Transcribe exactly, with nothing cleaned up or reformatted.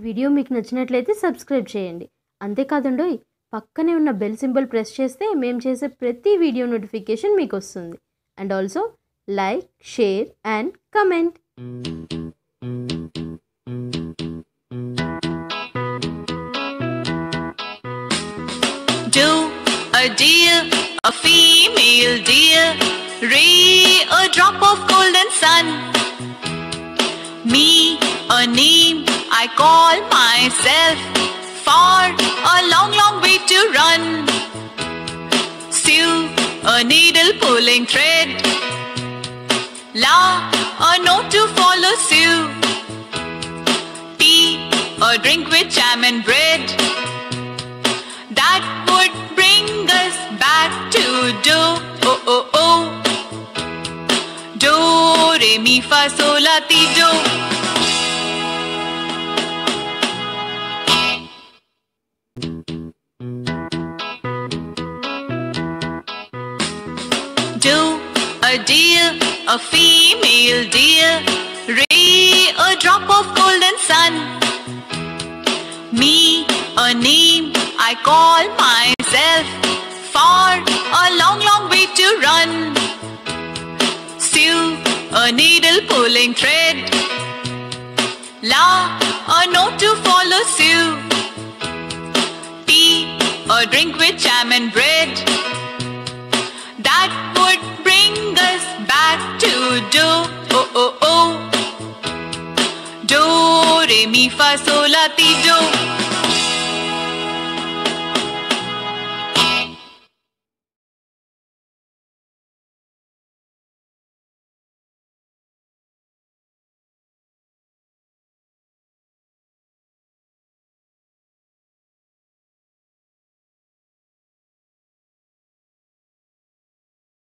Video మీకు నచ్చినట్లయితే subscribe చేయండి. అంతేకాదండోయ్ పక్కనే ఉన్న బెల్ సింబల్ ప్రెస్ చేస్తే మేము చేసే ప్రతి వీడియో నోటిఫికేషన్ మీకు వస్తుంది. And also like, share and comment. Do a deer, a female deer, ray a drop of golden sun. Me a name I call myself, far a long long way to run. Sue a needle pulling thread, La a note to follow suit. Tea a drink with jam and bread, that would bring us back to do. Oh oh oh, do re mi fa sol la ti do. Do a deer, a female deer, ray a drop of golden sun. Me a name I call myself, far a long long way to run. Sue a needle pulling thread, La a note to follow suit. Tea a drink with jam and bread, that would bring us back to do. Oh oh oh, do re mi fa sol la ti do.